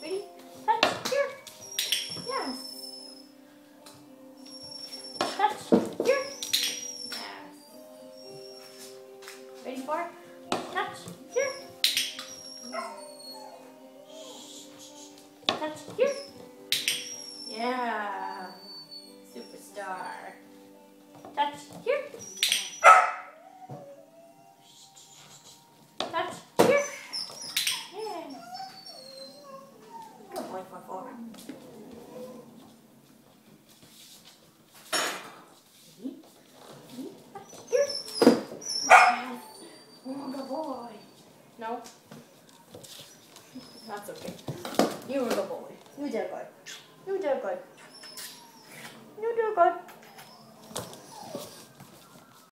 Ready? Touch. Here. Yes. Touch. Here. Yes. Ready for it? Touch. Here. Touch. Here. Yeah. Superstar. Touch. Here. Touch. Here. Yeah. Good boy, 4-4. Here. Oh, good boy. No. That's okay. You were a good boy. You did good. You did good. You did good.